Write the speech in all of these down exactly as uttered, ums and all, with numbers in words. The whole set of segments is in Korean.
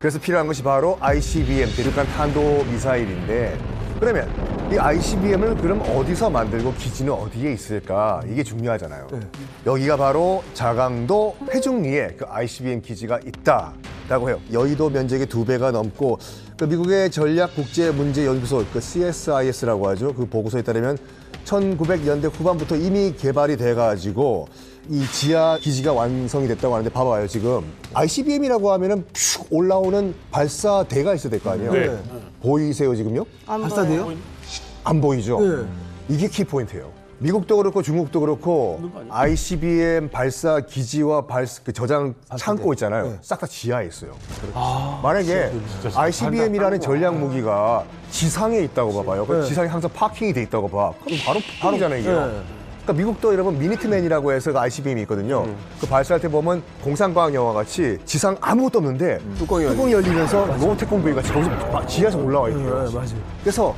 그래서 필요한 것이 바로 아이씨비엠, 대륙간 탄도 미사일인데 그러면 이 아이씨비엠을 그럼 어디서 만들고 기지는 어디에 있을까? 이게 중요하잖아요. 네. 여기가 바로 자강도 회중리에 그 아이씨비엠 기지가 있다라고 해요. 여의도 면적의 두 배가 넘고 그 미국의 전략국제문제연구소 그 씨에스아이에스라고 하죠. 그 보고서에 따르면 천구백 년대 후반부터 이미 개발이 돼가지고 이 지하 기지가 완성이 됐다고 하는데 봐봐요. 지금 아이씨비엠이라고 하면은 슉 올라오는 발사대가 있어야 될 거 아니에요. 네. 보이세요 지금요? 안 발사대요? 보여요. 안 보이죠? 네. 이게 키포인트예요. 미국도 그렇고 중국도 그렇고 아이씨비엠 발사 기지와 발사, 그 저장 창고 있잖아요. 네. 싹 다 지하에 있어요. 아, 만약에 아이씨비엠이라는 전략 무기가 지상에 있다고 봐봐요. 네. 지상에 항상 파킹이 돼 있다고 봐. 그럼 바로 파킹이잖아요, 이게. 네. 그러니까 미국도 여러분 미니트맨이라고 해서 그 아이씨비엠이 있거든요. 음. 그 발사할 때 보면 공상과학 영화 같이 지상 아무것도 없는데 음. 뚜껑이, 뚜껑이 열리면서 로봇 태권브이 같이 거기서 막 지하에서 올라와 있대요. 네, 맞아요. 그래서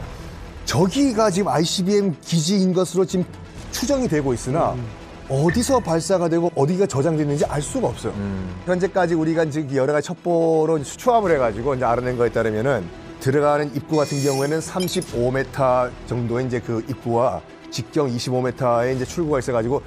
저기가 지금 아이씨비엠 기지인 것으로 지금 추정이 되고 있으나 음. 어디서 발사가 되고 어디가 저장됐는지 알 수가 없어요. 음. 현재까지 우리가 지금 여러 가지 첩보로 추합을 해가지고 이제 알아낸 거에 따르면은 들어가는 입구 같은 경우에는 삼십오 미터 정도의 이제 그 입구와 직경 이십오 미터의 이제 출구가 있어가지고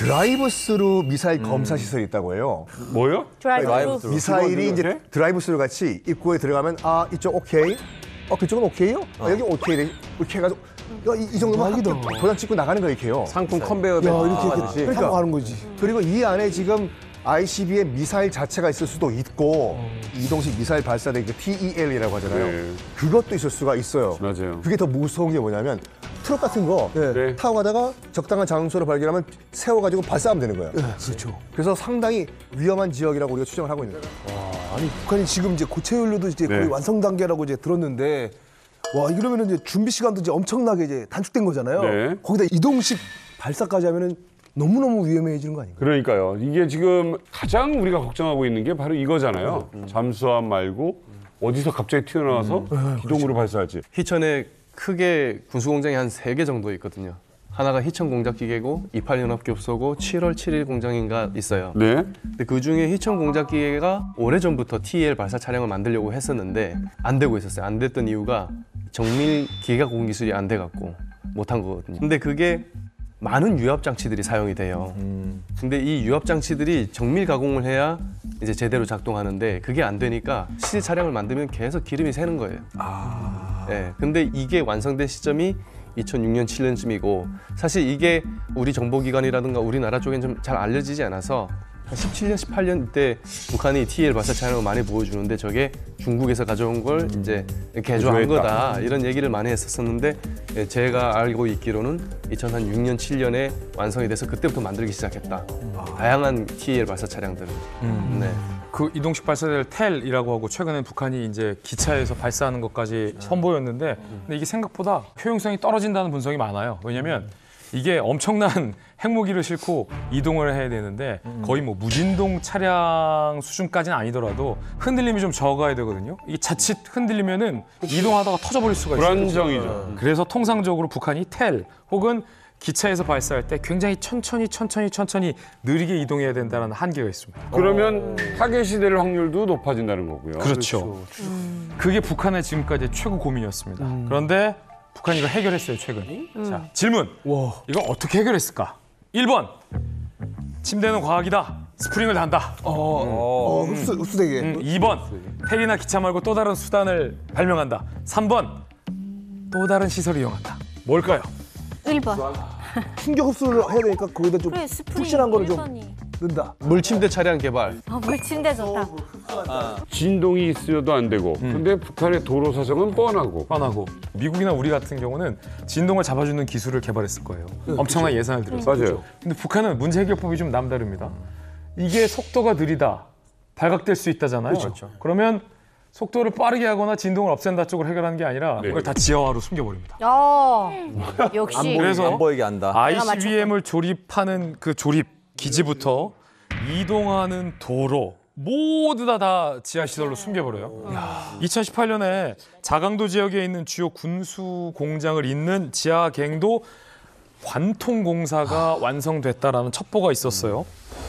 드라이브-스루 미사일 음. 검사 시설이 있다고 해요. 뭐요? 드라이브-스루. 미사일이 이제 드라이브-스루 같이 입구에 들어가면 아 이쪽 오케이, 어 그쪽은 오케이요? 어. 아, 여기 오케이 이렇게 해가지고 야, 이, 이 정도면 학교 도장 찍고 나가는 거 이렇게 해요. 상품 컨베이어 벨트 이렇게 이렇게 그러니까 가는 거지. 그리고 이 안에 지금 아이씨비엠 미사일 자체가 있을 수도 있고 어. 이동식 미사일 발사대 그 티이엘이라고 하잖아요. 네. 그것도 있을 수가 있어요. 맞아요. 그게 더 무서운 게 뭐냐면 트럭 같은 거 네. 타고 가다가 적당한 장소를 발견하면 세워가지고 발사하면 되는 거예요. 네, 그렇죠. 그래서 상당히 위험한 지역이라고 우리가 추정을 하고 있는 거예요. 와, 아니 북한이 지금 이제 고체 연료도 이제 네. 거의 완성 단계라고 이제 들었는데 와 이러면은 이제 준비 시간도 이제 엄청나게 이제 단축된 거잖아요. 네. 거기다 이동식 발사까지 하면은 너무너무 위험해지는 거 아닌가요? 그러니까요. 이게 지금 가장 우리가 걱정하고 있는 게 바로 이거잖아요. 음. 잠수함 말고 어디서 갑자기 튀어나와서 음. 기동으로 발사할지. 희천에 크게 군수공장이 한 세 개 정도 있거든요. 하나가 희천공작기계고 이팔연합교섭소고 칠월 칠일 공장인가 있어요. 네. 근데 그중에 희천공작기계가 오래전부터 티이엘 발사 차량을 만들려고 했었는데 안 되고 있었어요. 안 됐던 이유가 정밀 기계가 공급 기술이 안 돼갖고 못한 거거든요. 근데 그게 많은 유압 장치들이 사용이 돼요. 음. 근데 이 유압 장치들이 정밀 가공을 해야 이제 제대로 작동하는데 그게 안 되니까 시제 차량을 만들면 계속 기름이 새는 거예요. 아. 네, 근데 이게 완성된 시점이 이천육 년, 칠 년쯤이고 사실 이게 우리 정보기관이라든가 우리나라 쪽엔 좀 잘 알려지지 않아서 한 십칠 년, 십팔 년 때 북한이 티이엘 발사 차량을 많이 보여주는데 저게 중국에서 가져온 걸 이제 개조한 거다 이런 얘기를 많이 했었었는데 제가 알고 있기로는 이천육 년, 칠 년에 완성이 돼서 그때부터 만들기 시작했다. 아. 다양한 티이엘 발사 차량들을. 음. 네. 그 이동식 발사대를 텔이라고 하고 최근에 북한이 이제 기차에서 발사하는 것까지 선보였는데 근데 이게 생각보다 효용성이 떨어진다는 분석이 많아요. 왜냐면 이게 엄청난 핵무기를 싣고 이동을 해야 되는데 거의 뭐 무진동 차량 수준까지는 아니더라도 흔들림이 좀 적어야 되거든요. 이게 자칫 흔들리면은 이동하다가 터져버릴 수가 있어요. 불안정이죠. 그래서 통상적으로 북한이 텔 혹은 기차에서 발사할 때 굉장히 천천히 천천히 천천히 느리게 이동해야 된다는 한계가 있습니다. 그러면 타겟이 될 확률도 높아진다는 거고요. 그렇죠. 음. 그게 북한의 지금까지 최고 고민이었습니다. 음. 그런데 북한이 이걸 해결했어요, 최근. 음. 자, 질문. 와. 이걸 어떻게 해결했을까? 일 번. 침대는 과학이다. 스프링을 단다. 어, 어, 흡수, 흡수되게. 음, 이 번. 텔이나 기차 말고 또 다른 수단을 발명한다. 삼 번. 또 다른 시설을 이용한다. 뭘까요? 일 번. 충격 흡수를 해야 되니까 거기다 좀 그래, 스프링 푹신한 거를 좀 일선이. 넣는다. 물침대 차량 개발. 아, 물침대 좋다. 진동이 있어도 안 되고 음. 근데 북한의 도로 사정은 뻔하고 뻔하고 미국이나 우리 같은 경우는 진동을 잡아주는 기술을 개발했을 거예요. 네, 엄청난 그렇죠. 예산을 들여서. 맞아요. 그렇죠. 근데 북한은 문제 해결법이 좀 남다릅니다. 이게 속도가 느리다, 발각될 수 있다잖아요. 그렇죠. 그러면 속도를 빠르게 하거나 진동을 없앤다 쪽으로 해결하는 게 아니라 네. 그걸 다 지하화로 숨겨버립니다. 야, 역시. 그래서 안 보이게 한다. 아이씨비엠을 조립하는 그 조립 기지부터 이동하는 도로 모두 다, 다 지하시설로 숨겨버려요. 야. 이천십팔 년에 자강도 지역에 있는 주요 군수 공장을 잇는 지하갱도 관통공사가 완성됐다라는 첩보가 있었어요.